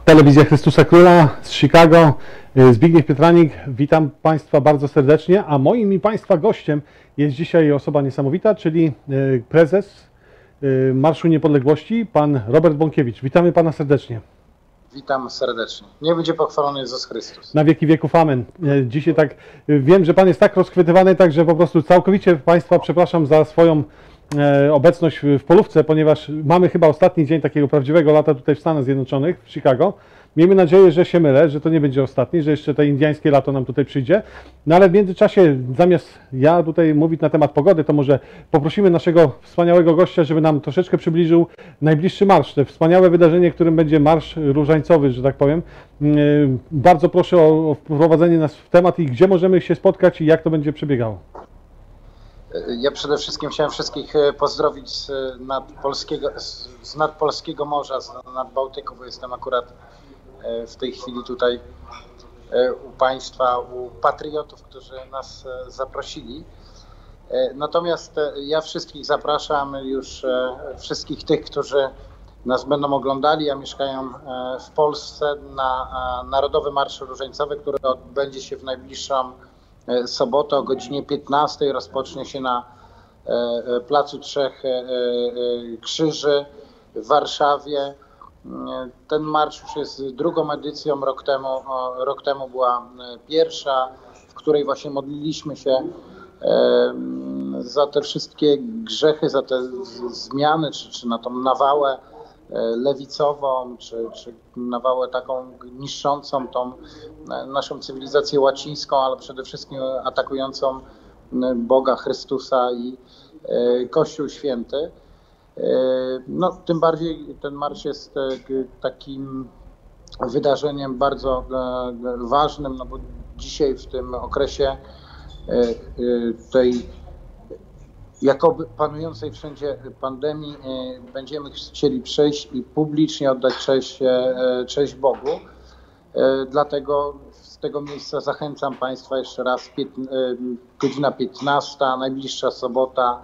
Telewizja Chrystusa Króla z Chicago, Zbigniew Pietranik, witam Państwa bardzo serdecznie, a moim i Państwa gościem jest dzisiaj osoba niesamowita, czyli prezes Marszu Niepodległości, pan Robert Bąkiewicz. Witamy Pana serdecznie. Witam serdecznie. Niech będzie pochwalony Jezus Chrystus. Na wieki wieków amen. Dzisiaj tak, wiem, że Pan jest tak rozchwytywany, także po prostu całkowicie Państwa przepraszam za swoją obecność w polówce, ponieważ mamy chyba ostatni dzień takiego prawdziwego lata tutaj w Stanach Zjednoczonych, w Chicago. Miejmy nadzieję, że się mylę, że to nie będzie ostatni, że jeszcze to indyjskie lato nam tutaj przyjdzie. No ale w międzyczasie, zamiast ja tutaj mówić na temat pogody, to może poprosimy naszego wspaniałego gościa, żeby nam troszeczkę przybliżył najbliższy marsz, te wspaniałe wydarzenie, którym będzie Marsz Różańcowy, że tak powiem. Bardzo proszę o wprowadzenie nas w temat i gdzie możemy się spotkać i jak to będzie przebiegało. Ja przede wszystkim chciałem wszystkich pozdrowić z nadpolskiego morza, z nad Bałtyku, bo jestem akurat w tej chwili tutaj u Państwa, u patriotów, którzy nas zaprosili. Natomiast ja wszystkich zapraszam, już wszystkich tych, którzy nas będą oglądali, a mieszkają w Polsce, na Narodowy Marsz Różańcowy, który odbędzie się w najbliższą sobotę o godzinie 15. Rozpocznie się na Placu Trzech Krzyży w Warszawie. Ten marsz już jest drugą edycją, rok temu była pierwsza, w której właśnie modliliśmy się za te wszystkie grzechy, za te zmiany, czy na tą nawałę lewicową, czy nawałę taką niszczącą tą naszą cywilizację łacińską, ale przede wszystkim atakującą Boga, Chrystusa i Kościół Święty. No, tym bardziej ten marsz jest takim wydarzeniem bardzo ważnym, no bo dzisiaj w tym okresie tej jakoby panującej wszędzie pandemii będziemy chcieli przyjść i publicznie oddać cześć Bogu. Dlatego z tego miejsca zachęcam Państwa jeszcze raz, godzina 15, najbliższa sobota,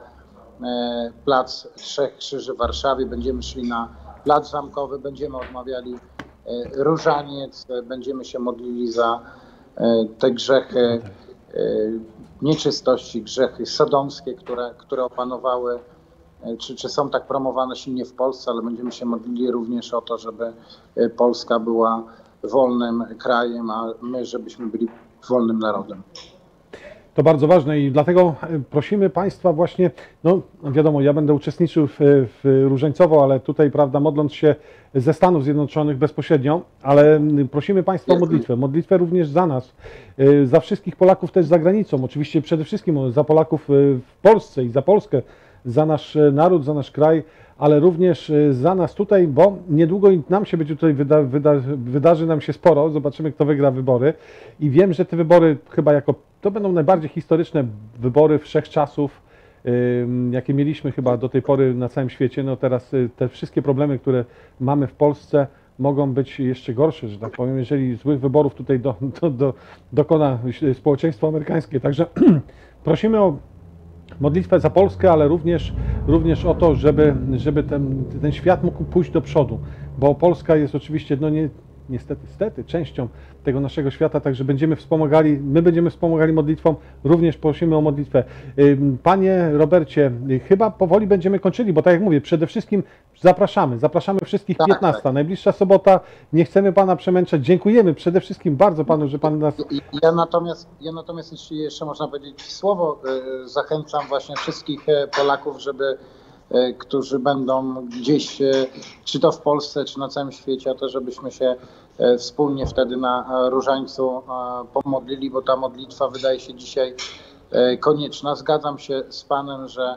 Plac Trzech Krzyży w Warszawie. Będziemy szli na Plac Zamkowy, będziemy odmawiali różaniec, będziemy się modlili za te grzechy, nieczystości, grzechy sodomskie, które opanowały, czy są tak promowane silnie w Polsce, ale będziemy się modlili również o to, żeby Polska była wolnym krajem, a my, żebyśmy byli wolnym narodem. To bardzo ważne i dlatego prosimy Państwa właśnie, no wiadomo, ja będę uczestniczył w Różańcowo, ale tutaj, prawda, modląc się ze Stanów Zjednoczonych bezpośrednio, ale prosimy Państwa o modlitwę również za nas, za wszystkich Polaków też za granicą, oczywiście przede wszystkim za Polaków w Polsce i za Polskę, za nasz naród, za nasz kraj, ale również za nas tutaj, bo niedługo nam się będzie tutaj wydarzy nam się sporo, zobaczymy kto wygra wybory i wiem, że te wybory chyba to będą najbardziej historyczne wybory wszechczasów, jakie mieliśmy chyba do tej pory na całym świecie. No teraz te wszystkie problemy, które mamy w Polsce mogą być jeszcze gorsze, że tak powiem, jeżeli złych wyborów tutaj dokona społeczeństwo amerykańskie. Także prosimy o modlitwę za Polskę, ale również o to, żeby ten świat mógł pójść do przodu, bo Polska jest oczywiście, no niestety, częścią tego naszego świata, także my będziemy wspomagali modlitwą, również prosimy o modlitwę. Panie Robercie, chyba powoli będziemy kończyli, bo tak jak mówię, przede wszystkim zapraszamy wszystkich 15. Tak. Najbliższa sobota, nie chcemy Pana przemęczać, dziękujemy przede wszystkim bardzo Panu, że Pan nas... Ja natomiast jeśli jeszcze można powiedzieć słowo, zachęcam właśnie wszystkich Polaków, którzy będą gdzieś, czy to w Polsce, czy na całym świecie, o to, żebyśmy się wspólnie wtedy na Różańcu pomodlili, bo ta modlitwa wydaje się dzisiaj konieczna. Zgadzam się z Panem, że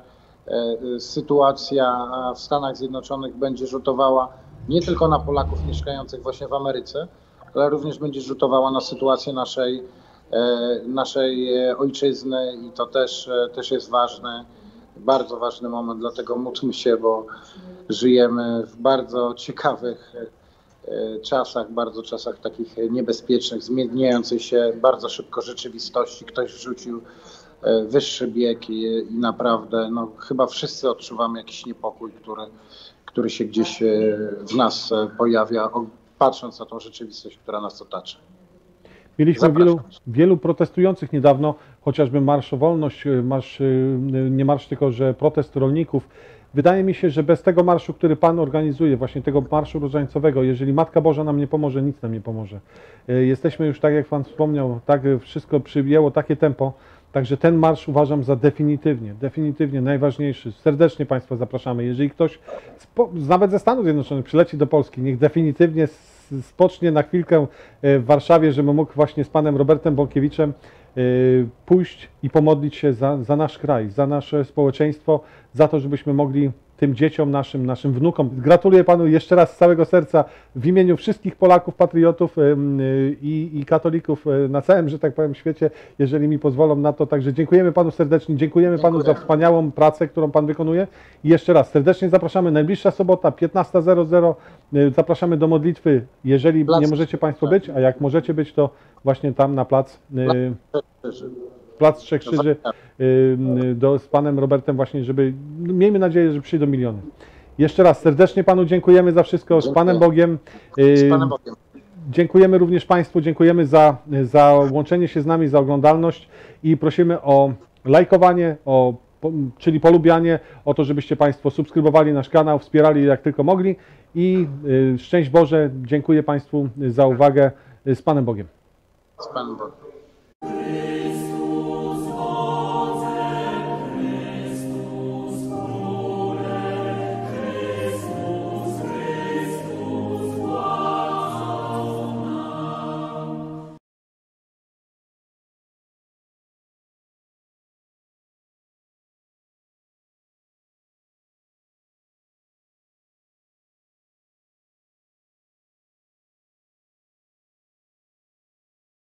sytuacja w Stanach Zjednoczonych będzie rzutowała nie tylko na Polaków mieszkających właśnie w Ameryce, ale również będzie rzutowała na sytuację naszej ojczyzny i to też jest ważne. Bardzo ważny moment, dlatego módlmy się, bo żyjemy w bardzo ciekawych czasach takich niebezpiecznych, zmieniającej się bardzo szybko rzeczywistości. Ktoś wrzucił wyższy bieg i naprawdę chyba wszyscy odczuwamy jakiś niepokój, który się gdzieś w nas pojawia. patrząc na tą rzeczywistość, która nas otacza. Mieliśmy Zapraszam. wielu protestujących niedawno, chociażby Marsz o Wolność, nie marsz, tylko że protest rolników. Wydaje mi się, że bez tego marszu, który Pan organizuje, właśnie tego Marszu Różańcowego, jeżeli Matka Boża nam nie pomoże, nic nam nie pomoże. Jesteśmy już, tak jak Pan wspomniał, tak wszystko przyjęło takie tempo, także ten marsz uważam za definitywnie najważniejszy. Serdecznie Państwa zapraszamy. Jeżeli ktoś nawet ze Stanów Zjednoczonych przyleci do Polski, niech definitywnie spocznie na chwilkę w Warszawie, żeby mógł właśnie z Panem Robertem Bąkiewiczem pójść i pomodlić się za nasz kraj, za nasze społeczeństwo, za to, żebyśmy mogli tym dzieciom, naszym wnukom. Gratuluję Panu jeszcze raz z całego serca w imieniu wszystkich Polaków, patriotów i katolików na całym, że tak powiem, świecie, jeżeli mi pozwolą na to. Także dziękujemy Panu serdecznie, dziękujemy Panu za wspaniałą pracę, którą Pan wykonuje. I jeszcze raz serdecznie zapraszamy. Najbliższa sobota, 15:00. Zapraszamy do modlitwy, jeżeli nie możecie Państwo być, a jak możecie być, to właśnie tam na plac Trzech Krzyży z Panem Robertem właśnie, żeby, miejmy nadzieję, że przyjdą miliony. Jeszcze raz serdecznie Panu dziękujemy za wszystko. Z Panem Bogiem. Z Panem Bogiem. Dziękujemy również Państwu, dziękujemy za łączenie się z nami, za oglądalność i prosimy o lajkowanie, czyli polubianie, o to, żebyście Państwo subskrybowali nasz kanał, wspierali jak tylko mogli i szczęść Boże, dziękuję Państwu za uwagę. Z Panem Bogiem. Z Panem Bogiem.